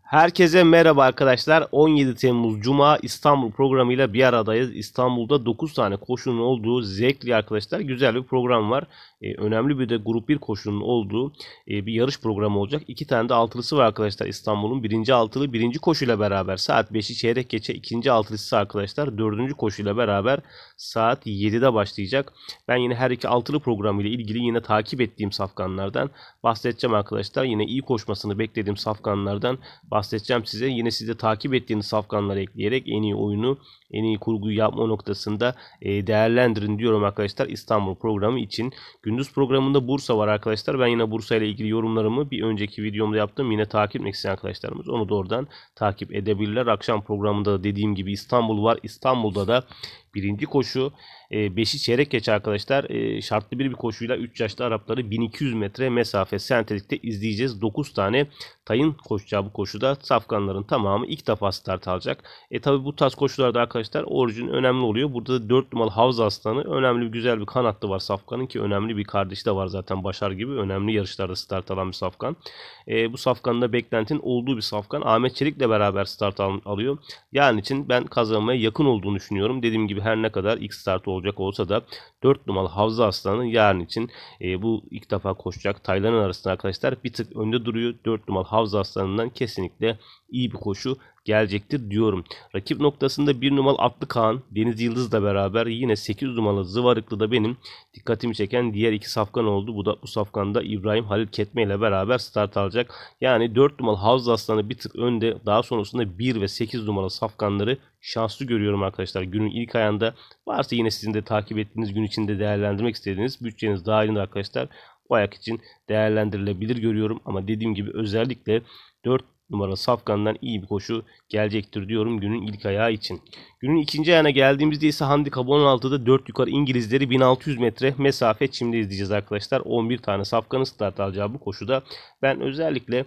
Herkese merhaba arkadaşlar. 17 Temmuz Cuma İstanbul programıyla bir aradayız. İstanbul'da 9 tane koşunun olduğu zevkli arkadaşlar güzel bir program var. Önemli bir de grup 1 koşunun olduğu bir yarış programı olacak. 2 tane de altılısı var arkadaşlar İstanbul'un. Birinci altılı birinci koşuyla beraber saat 5'i çeyrek geçe, ikinci altılısı arkadaşlar dördüncü koşuyla beraber saat 7'de başlayacak. Ben yine her iki altılı programı ile ilgili yine takip ettiğim safkanlardan bahsedeceğim arkadaşlar. Yine iyi koşmasını beklediğim safkanlardan bahsedeceğim size. Yine siz de takip ettiğiniz safkanları ekleyerek en iyi oyunu, en iyi kurguyu yapma noktasında değerlendirin diyorum arkadaşlar İstanbul programı için. Gündüz programında Bursa var arkadaşlar. Ben yine Bursa ile ilgili yorumlarımı bir önceki videomda yaptım. Yine takip etmek isteyen arkadaşlarımız onu da oradan takip edebilirler. Akşam programında da dediğim gibi İstanbul var. İstanbul'da da birinci koşu 5'i çeyrek geç arkadaşlar. Şartlı bir koşuyla 3 yaşlı Arapları 1200 metre mesafe sentetikte izleyeceğiz. 9 tane tayın koşacağı bu koşuda safkanların tamamı ilk defa start alacak. Tabi bu tarz koşularda arkadaşlar orijin önemli oluyor. Burada da 4 numaralı Havza Aslanı önemli, güzel bir kanatlı var safkanın, ki önemli bir kardeşi de var zaten, Başar gibi önemli yarışlarda start alan bir safkan. Bu safkanın da beklentinin olduğu bir safkan. Ahmet Çelik'le beraber start alıyor. Yani için ben kazanmaya yakın olduğunu düşünüyorum. Dediğim gibi her ne kadar ilk start olacak olsa da 4 numaralı Havza Aslanı yarın için bu ilk defa koşacak tayların arasında arkadaşlar bir tık önde duruyor. 4 numaralı Havza Aslanı'ndan kesinlikle iyi bir koşu gelecektir diyorum. Rakip noktasında 1 numaralı Atlı Kaan, Deniz Yıldız'la beraber yine 8 numaralı Zıvarıklı da benim dikkatimi çeken diğer iki safkan oldu. Bu safkanda İbrahim Halil Ketme ile beraber start alacak. Yani 4 numaralı Havza Aslanı bir tık önde. Daha sonrasında 1 ve 8 numaralı safkanları şanslı görüyorum arkadaşlar. Günün ilk ayında varsa yine sizin de takip ettiğiniz gün içinde değerlendirmek istediğiniz bütçeniz dahilinde arkadaşlar o ayak için değerlendirilebilir görüyorum. Ama dediğim gibi özellikle 4 numaralı safkandan iyi bir koşu gelecektir diyorum günün ilk ayağı için. Günün ikinci ayağına geldiğimizde ise handikap 16'da 4 yukarı İngilizleri 1600 metre mesafe çimde izleyeceğiz arkadaşlar. 11 tane safkanın start alacağı bu koşuda ben özellikle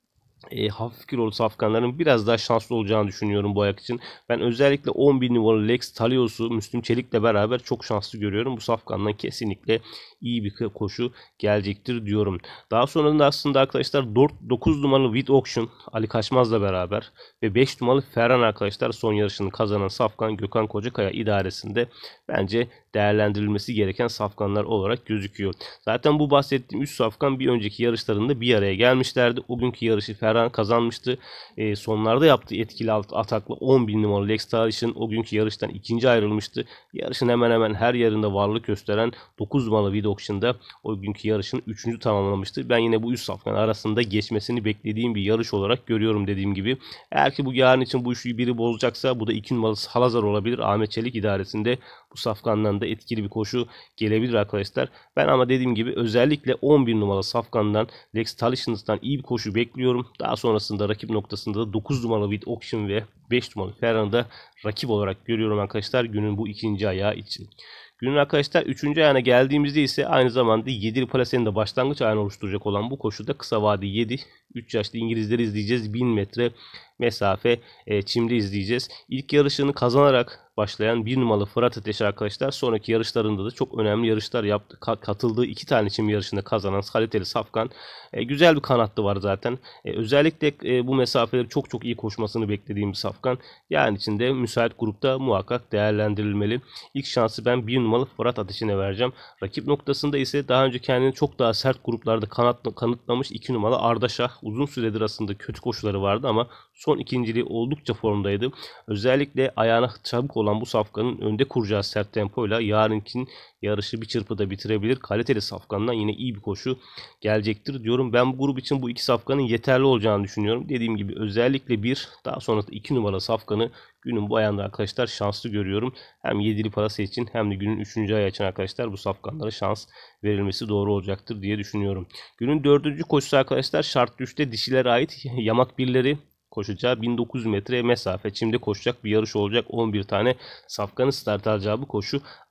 hafif kilolu safkanların biraz daha şanslı olacağını düşünüyorum bu ayak için. Ben özellikle 11 numaralı Lex Talios'u Müslüm Çelik'le beraber çok şanslı görüyorum. Bu safkandan kesinlikle iyi bir koşu gelecektir diyorum. Daha sonra da aslında arkadaşlar 9 numaralı With Auction Ali Kaçmaz'la beraber ve 5 numaralı Ferhan arkadaşlar son yarışını kazanan safkan Gökhan Kocakaya idaresinde bence değerlendirilmesi gereken safkanlar olarak gözüküyor. Zaten bu bahsettiğim 3 safkan bir önceki yarışlarında bir araya gelmişlerdi. O günkü yarışı Ferhan kazanmıştı. Sonlarda yaptığı etkili atakla 11 numaralı Lex Talish'in o günkü yarıştan ikinci ayrılmıştı. Yarışın hemen hemen her yerinde varlık gösteren 9 numaralı With Auction'da o günkü yarışın 3. tamamlamıştı. Ben yine bu 3 safkan arasında geçmesini beklediğim bir yarış olarak görüyorum dediğim gibi. Eğer ki bu yarın için bu üçlüyü biri bozacaksa bu da 2 numaralı Salazar olabilir. Ahmet Çelik idaresinde bu safkandan da etkili bir koşu gelebilir arkadaşlar. Ben ama dediğim gibi özellikle 11 numaralı safkandan Lex Talish'tan iyi bir koşu bekliyorum. Daha sonrasında rakip noktasında da 9 numaralı With Auction ve 5 numaralı Ferhan'ı da rakip olarak görüyorum arkadaşlar günün bu ikinci ayağı için. Günün arkadaşlar 3. ayağına geldiğimizde ise aynı zamanda 7'li plasenin de başlangıç ayağını oluşturacak olan bu koşuda kısa vade 7 3 yaşlı İngilizleri izleyeceğiz. 1000 metre mesafe çimde izleyeceğiz. İlk yarışını kazanarak başlayan 1 numaralı Fırat Ateşi arkadaşlar sonraki yarışlarında da çok önemli yarışlar yaptı. Katıldığı 2 tane çim yarışında kazanan kaliteli safkan. Güzel bir kanatlı var zaten. Özellikle bu mesafeleri çok iyi koşmasını beklediğim bir safkan. Yani içinde müsait grupta muhakkak değerlendirilmeli. İlk şansı ben 1 numaralı Fırat Ateşi'ne vereceğim. Rakip noktasında ise daha önce kendini çok daha sert gruplarda kanıtlamış 2 numaralı Ardaşah. Uzun süredir aslında kötü koşuları vardı ama son ikinciliği oldukça formdaydı. Özellikle ayağına çabuk olan bu safkanın önde kuracağı sert tempoyla yarınkin yarışı bir çırpıda bitirebilir. Kaliteli safkandan yine iyi bir koşu gelecektir diyorum. Ben bu grup için bu iki safkanın yeterli olacağını düşünüyorum. Dediğim gibi özellikle bir daha sonra 2 numaralı safkanı günün bu ayağında arkadaşlar şanslı görüyorum. Hem 7'li parası için hem de günün 3. ayağı için arkadaşlar bu safkanlara şans verilmesi doğru olacaktır diye düşünüyorum. Günün 4. koşusu arkadaşlar şart 3'te dişilere ait yamak birleri koşacağı 1900 metre mesafe çimde koşacak bir yarış olacak. 11 tane safkanın start alacağı bu koşu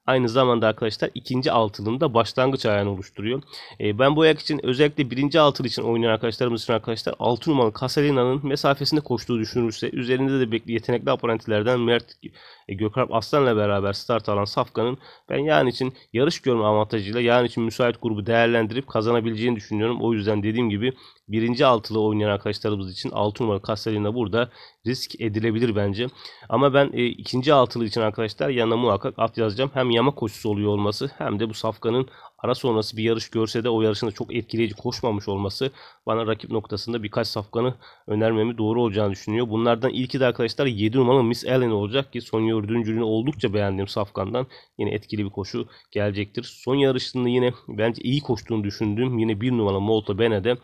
Aynı zamanda arkadaşlar ikinci altılının da başlangıç ayağını oluşturuyor. Ben bu ayak için özellikle birinci altılı için oynayan arkadaşlarımız için arkadaşlar 6 numaralı Casalina'nın mesafesinde koştuğu düşünülürse, üzerinde de yetenekli oponentlerden Mert Gökalp Aslan'la beraber start alan Safkan'ın ben yarın için yarış görme avantajıyla yarın için müsait grubu değerlendirip kazanabileceğini düşünüyorum. O yüzden dediğim gibi birinci altılı oynayan arkadaşlarımız için 6 numaralı Casalina burada risk edilebilir bence. Ama ben ikinci altılı için arkadaşlar yanına muhakkak at yazacağım. Hem yama koşusu oluyor olması hem de bu Safkan'ın ara sonrası bir yarış görse de o yarışında çok etkileyici koşmamış olması bana rakip noktasında birkaç Safkan'ı önermemi doğru olacağını düşünüyor. Bunlardan ilki de arkadaşlar 7 numaralı Miss Ellen olacak ki son dördüncülüğünü oldukça beğendiğim Safkan'dan yine etkili bir koşu gelecektir. Son yarışında yine bence iyi koştuğunu düşündüğüm yine 1 numaralı Molto Bene'de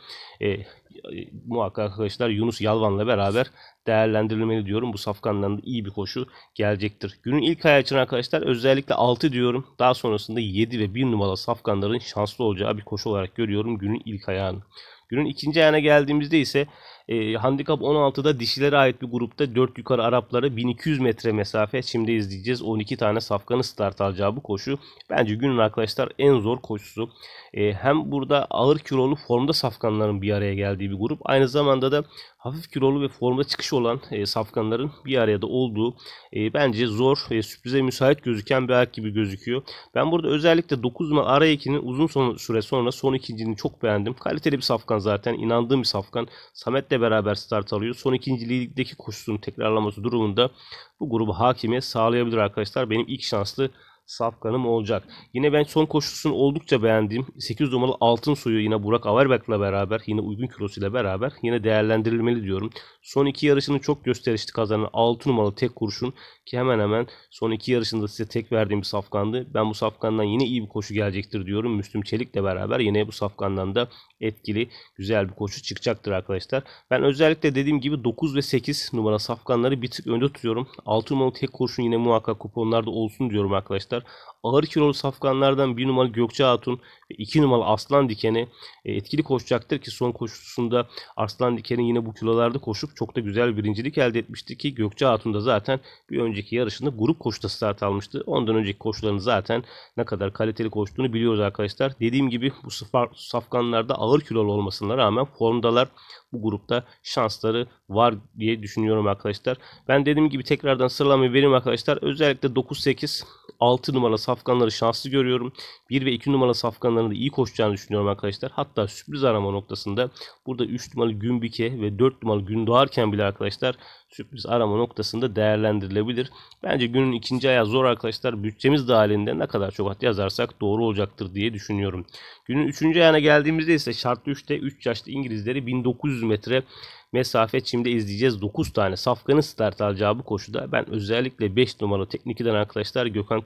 muhakkak arkadaşlar Yunus Yalvan'la beraber değerlendirilmeli diyorum. Bu Safkan'dan da iyi bir koşu gelecektir. Günün ilk ayağı için arkadaşlar özellikle 6 diyorum. Daha sonrasında 7 ve 1 numaralı Safkanların şanslı olacağı bir koşu olarak görüyorum günün ilk ayağını. Günün ikinci ayağına geldiğimizde ise handikap 16'da dişilere ait bir grupta 4 yukarı Arapları 1200 metre mesafe şimdi izleyeceğiz. 12 tane Safkan'ın start alacağı bu koşu bence günün arkadaşlar en zor koşusu. Hem burada ağır kilolu formda Safkanların bir araya geldiği bir grup, aynı zamanda da hafif kilolu ve formda çıkış olan Safkanların bir araya da olduğu bence zor ve sürprize müsait gözüken bir ayak gibi gözüküyor. Ben burada özellikle 9 numaralı Arayeki'nin uzun süre sonra son ikinciliğini çok beğendim. Kaliteli bir Safkan, zaten inandığım bir Safkan. Samet'le beraber start alıyor. Son ikincilikteki koşusunun tekrarlaması durumunda bu grubu hakimiyet sağlayabilir arkadaşlar. Benim ilk şanslı Safkan'ım olacak. Yine ben son koşusunu oldukça beğendiğim 8 numaralı Altın Suyu yine Burak Averbek'le beraber yine uygun kilosuyla beraber yine değerlendirilmeli diyorum. Son iki yarışını çok gösterişli kazanan 6 numaralı Tek Kurşun ki hemen hemen son iki yarışında size tek verdiğim bir Safkan'dı. Ben bu Safkan'dan yine iyi bir koşu gelecektir diyorum. Müslüm Çelik'le beraber yine bu Safkan'dan da etkili güzel bir koşu çıkacaktır arkadaşlar. Ben özellikle dediğim gibi 9 ve 8 numara Safkanları bir tık önde tutuyorum. 6 numaralı Tek Kurşun yine muhakkak kuponlarda olsun diyorum arkadaşlar. Ağır kilolu Safkanlardan 1 numaralı Gökçe Hatun ve 2 numaralı Aslan Diken'i etkili koşacaktır ki son koşusunda Aslan Diken'i yine bu kilolarda koşup çok da güzel bir birincilik elde etmişti ki Gökçe Hatun da zaten bir önceki yarışında grup koşuda start almıştı. Ondan önceki koşularını zaten ne kadar kaliteli koştuğunu biliyoruz arkadaşlar. Dediğim gibi bu Safkanlarda ağır kilolu olmasına rağmen formdalar, bu grupta şansları var diye düşünüyorum arkadaşlar. Ben dediğim gibi tekrardan sıralamayı vereyim arkadaşlar. Özellikle 9, 8, 6 numaralı Safkanları şanslı görüyorum. 1 ve 2 numaralı Safkanların da iyi koşacağını düşünüyorum arkadaşlar. Hatta sürpriz arama noktasında burada 3 numaralı Günbike ve 4 numaralı Gündoğarken bile arkadaşlar sürpriz arama noktasında değerlendirilebilir. Bence günün ikinci ayağı zor arkadaşlar. Bütçemiz dahilinde ne kadar çok at yazarsak doğru olacaktır diye düşünüyorum. Günün üçüncü ayağına geldiğimizde ise şartlı 3'te 3 yaşlı İngilizleri 1900 metre mesafe çimde izleyeceğiz. 9 tane Safkan'ın start alacağı bu koşuda ben özellikle 5 numaralı teknikten arkadaşlar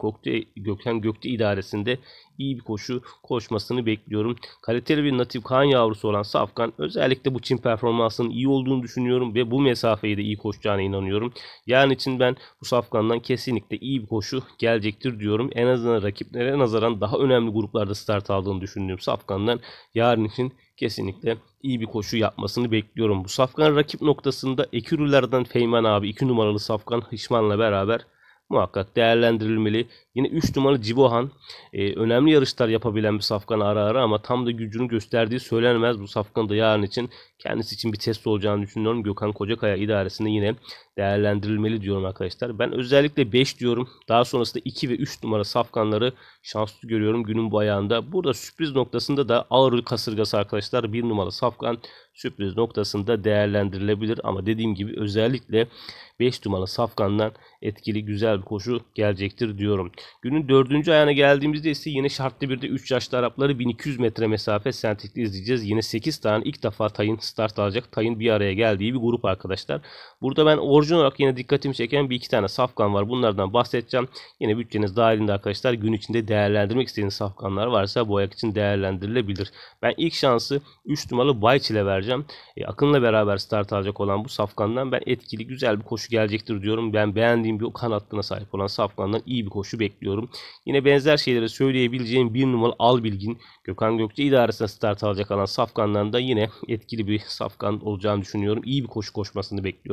Gökhan Gökçe idaresinde iyi bir koşu koşmasını bekliyorum. Kaliteli bir natif kan yavrusu olan Safkan özellikle bu çim performansının iyi olduğunu düşünüyorum ve bu mesafeyi de iyi koşacağına inanıyorum. Yarın için ben bu Safkan'dan kesinlikle iyi bir koşu gelecektir diyorum. En azından rakiplere nazaran daha önemli gruplarda start aldığını düşündüğüm Safkan'dan yarın için kesinlikle iyi bir koşu yapmasını bekliyorum. Bu Safkan rakip noktasında Ekürülerden Feyman abi 2 numaralı Safkan Hışman'la beraber muhakkak değerlendirilmeli. Yine 3 numaralı Cibohan önemli yarışlar yapabilen bir Safkan ara ara ama tam da gücünü gösterdiği söylenemez. Bu Safkan da yarın için kendisi için bir test olacağını düşünüyorum. Gökhan Kocakaya idaresinde yine değerlendirilmeli diyorum arkadaşlar. Ben özellikle 5 diyorum. Daha sonrasında 2 ve 3 numara Safkanları şanslı görüyorum günün bu ayağında. Burada sürpriz noktasında da ağır kasırgası arkadaşlar. 1 numara Safkan sürpriz noktasında değerlendirilebilir ama dediğim gibi özellikle 5 numaralı Safkan'dan etkili güzel bir koşu gelecektir diyorum. Günün 4. ayağına geldiğimizde ise yine şartlı bir de 3 yaşlı Arapları 1200 metre mesafe sentikli izleyeceğiz. Yine 8 tane ilk defa Tayın start alacak. Tayın bir araya geldiği bir grup arkadaşlar. Burada ben orijinal olarak yine dikkatimi çeken bir iki tane Safkan var. Bunlardan bahsedeceğim. Yine bütçeniz dahilinde arkadaşlar gün içinde değerlendirmek istediğiniz Safkanlar varsa bu ayak için değerlendirilebilir. Ben ilk şansı 3 numaralı Bayç ile vereceğim. Akın'la beraber start alacak olan bu Safkan'dan ben etkili güzel bir koşu gelecektir diyorum. Ben beğendiğim bir kan hattına sahip olan Safkan'dan iyi bir koşu bekliyorum. Yine benzer şeyleri söyleyebileceğim 1 numaralı Albilgin Gökhan Gökçe idaresine start alacak olan Safkan'dan da yine etkili bir Safkan olacağını düşünüyorum. İyi bir koşu koşmasını bekliyorum.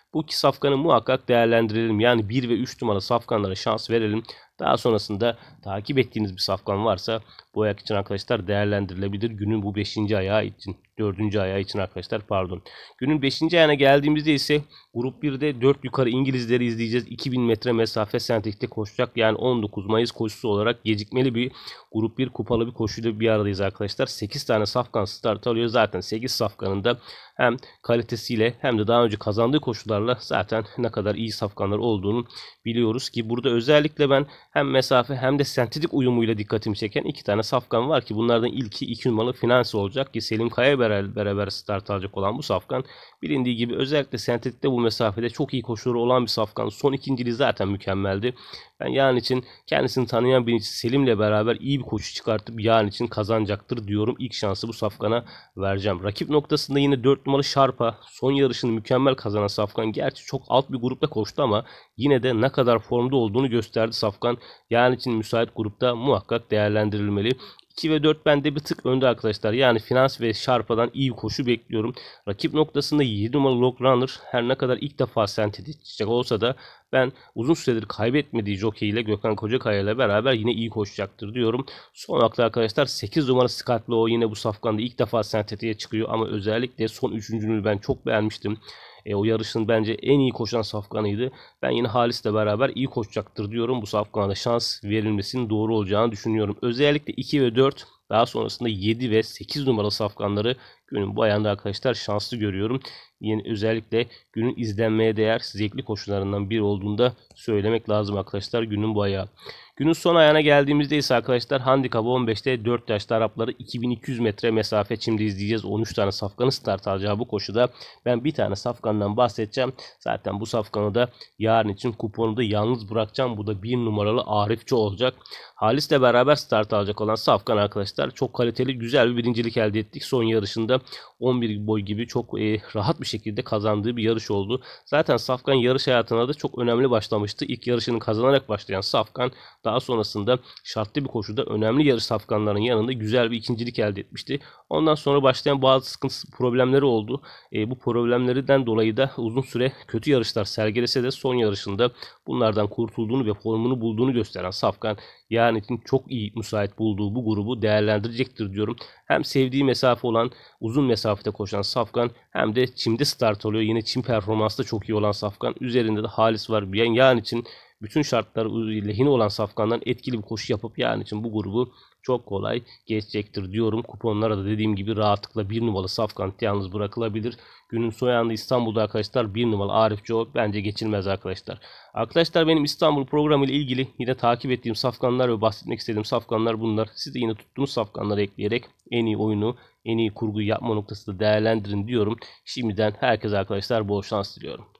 Bu iki safkanı muhakkak değerlendirelim. Yani 1 ve 3 numaralı safkanlara şans verelim. Daha sonrasında takip ettiğiniz bir safkan varsa bu ayak için arkadaşlar değerlendirilebilir. Günün bu 5. ayağı için, 4. ayağı için arkadaşlar pardon. Günün 5. ayağına geldiğimizde ise grup 1'de 4 yukarı İngilizleri izleyeceğiz. 2000 metre mesafe sentetikte koşacak. Yani 19 Mayıs koşusu olarak gecikmeli bir grup 1 kupalı bir koşuyla bir aradayız arkadaşlar. 8 tane safkan start alıyor. Zaten 8 safkanın da hem kalitesiyle hem de daha önce kazandığı koşularla zaten ne kadar iyi safkanlar olduğunu biliyoruz ki burada özellikle ben hem mesafe hem de sentetik uyumuyla dikkatimi çeken 2 tane safkan var ki bunlardan ilki 2 numaralı Finans olacak ki Selim Kaya beraber start alacak olan bu safkan bilindiği gibi özellikle sentetikte bu mesafede çok iyi koşuları olan bir safkan. Son ikinciliği zaten mükemmeldi. Ben yarın için kendisini tanıyan birisi Selim'le beraber iyi bir koşu çıkartıp yarın için kazanacaktır diyorum. İlk şansı bu safkana vereceğim. Rakip noktasında yine 4 numaralı Şarpa. Son yarışını mükemmel kazanan safkan. Gerçi çok alt bir grupta koştu ama yine de ne kadar formda olduğunu gösterdi safkan. Yarın için müsait grupta muhakkak değerlendirilmeli. 2 ve 4 bende bir tık önde arkadaşlar. Yani Finans ve Şarpa'dan iyi bir koşu bekliyorum. Rakip noktasında 7 numaralı Log Runner her ne kadar ilk defa sentetik olsa da ben uzun süredir kaybetmediği jockey ile Gökhan Kocakaya ile beraber yine iyi koşacaktır diyorum. Son haklı arkadaşlar 8 numara Scott Lowe yine bu safkanda ilk defa sentetiğe çıkıyor ama özellikle son üçüncülüğünü ben çok beğenmiştim. O yarışın bence en iyi koşan safkanıydı. Ben yine Halis'le beraber iyi koşacaktır diyorum. Bu safkana da şans verilmesinin doğru olacağını düşünüyorum. Özellikle 2 ve 4 daha sonrasında 7 ve 8 numaralı safkanları günün bu ayağında arkadaşlar şanslı görüyorum. Yine özellikle günün izlenmeye değer zevkli koşularından biri olduğunu da söylemek lazım arkadaşlar günün bu ayağı. Günün son ayağına geldiğimizde ise arkadaşlar handikap 15'te 4 yaşlı Arapları 2200 metre mesafe şimdi izleyeceğiz. 13 tane safkanı start alacağı bu koşuda ben bir tane safkandan bahsedeceğim. Zaten bu safkanı da yarın için kuponu da yalnız bırakacağım. Bu da 1 numaralı Arifçi olacak. Halis'le beraber start alacak olan safkan arkadaşlar çok kaliteli güzel bir birincilik elde ettik. Son yarışında 11 boy gibi çok rahat bir şekilde kazandığı bir yarış oldu. Zaten safkan yarış hayatına da çok önemli başlamıştı. İlk yarışını kazanarak başlayan safkan daha sonrasında şartlı bir koşuda önemli yarış safkanlarının yanında güzel bir ikincilik elde etmişti. Ondan sonra başlayan bazı sıkıntısı problemleri oldu. Bu problemlerden dolayı da uzun süre kötü yarışlar sergilese de son yarışında bunlardan kurtulduğunu ve formunu bulduğunu gösteren safkan yarın için çok iyi müsait bulduğu bu grubu değerlendirecektir diyorum. Hem sevdiği mesafe olan uzun mesafede koşan safkan hem de çimde start oluyor. Yine çim performansı da çok iyi olan safkan. Üzerinde de Halis var. Yarın için bütün şartlar lehine olan safkandan etkili bir koşu yapıp yarın için bu grubu çok kolay geçecektir diyorum. Kuponlara da dediğim gibi rahatlıkla 1 numaralı safkan yalnız bırakılabilir. Günün son ayağında İstanbul'da arkadaşlar 1 numaralı Arif Joe bence geçilmez arkadaşlar. Arkadaşlar benim İstanbul programı ile ilgili yine takip ettiğim safkanlar ve bahsetmek istediğim safkanlar bunlar. Siz de yine tuttuğunuz safkanları ekleyerek en iyi oyunu, en iyi kurguyu yapma noktasında değerlendirin diyorum. Şimdiden herkese arkadaşlar bol şans diliyorum.